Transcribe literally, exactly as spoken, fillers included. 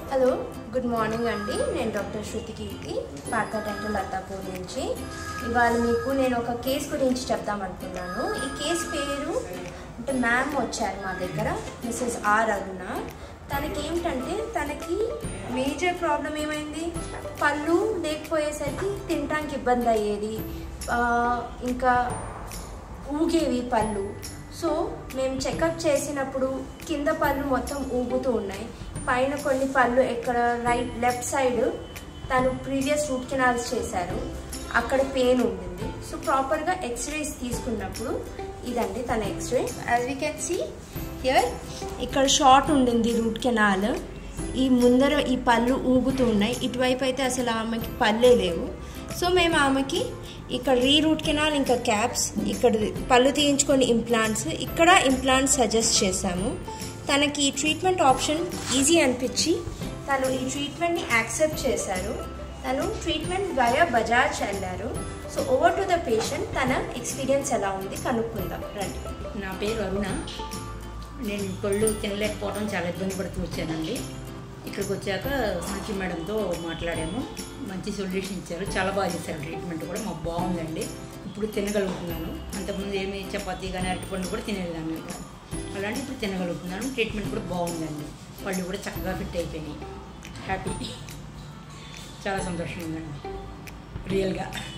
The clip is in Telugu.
హలో గుడ్ మార్నింగ్ అండి. నేను డాక్టర్ శృతి కీర్తి పార్థా డెంటల్ అత్తాపూర్ నుంచి. ఇవాళ మీకు నేను ఒక కేసు గురించి చెప్దామనుకున్నాను. ఈ కేసు పేరు అంటే మ్యామ్ వచ్చారు మా దగ్గర, మిస్సెస్ ఆర్ అరుణ. తనకి ఏమిటంటే తనకి మేజర్ ప్రాబ్లం ఏమైంది, పళ్ళు లేకపోయేసరికి తినడానికి ఇబ్బంది అయ్యేది, ఇంకా ఊగేవి పళ్ళు. సో మేము చెకప్ చేసినప్పుడు కింద పళ్ళు మొత్తం ఊగుతూ ఉన్నాయి, పైన కొన్ని పళ్ళు ఎక్కడ రైట్ లెఫ్ట్ సైడ్ తను ప్రీవియస్ రూట్ కెనాల్స్ చేశారు, అక్కడ పెయిన్ ఉంటుంది. సో ప్రాపర్గా ఎక్స్రేస్ తీసుకున్నప్పుడు ఇదండి తన x-ray. As we can see here ఇక్కడ షార్ట్ ఉండింది రూట్ కెనాల్, ఈ ముందర ఈ పళ్ళు ఊగుతూ ఉన్నాయి, ఇటువైపు అయితే అసలు ఆమెకి పళ్ళే లేవు. సో మేము ఆమెకి ఇక్కడ రీ రూట్ కెనాల్ ఇంకా క్యాప్స్, ఇక్కడ పళ్ళు తీయించుకొని ఇంప్లాంట్స్, ఇక్కడ ఇంప్లాంట్స్ సజెస్ట్ చేశాము. తనకి ఈ ట్రీట్మెంట్ ఆప్షన్ ఈజీ అనిపించి తను ఈ ట్రీట్మెంట్ని యాక్సెప్ట్ చేశారు. తను ట్రీట్మెంట్ వయా బజాజ్ వెళ్ళారు. So over to the patient, తన ఎక్స్పీరియన్స్ ఎలా ఉంది కనుక్కుందాం రండి. నా పేరు అరుణ. నేను పళ్ళు తినలేకపోవడం చాలా ఇబ్బంది పడుతూ వచ్చానండి. ఇక్కడికి వచ్చాక సాక్షి మేడంతో మాట్లాడాము, మంచి సొల్యూషన్ ఇచ్చారు, చాలా బాగా చేశారు. ట్రీట్మెంట్ కూడా మాకు బాగుందండి. ఇప్పుడు తినగలుగుతున్నాను. అంతకుముందు ఏమి చపాతీ కానీ అరటిపండు కూడా తినేదాన్ని, అలాంటి ఇప్పుడు తినగలుగుతున్నాను. ట్రీట్మెంట్ కూడా బాగుందండి, పళ్ళు కూడా చక్కగా ఫిట్ అయిపోయినాయి. హ్యాపీ, చాలా సంతోషంగా ఉందండి రియల్గా.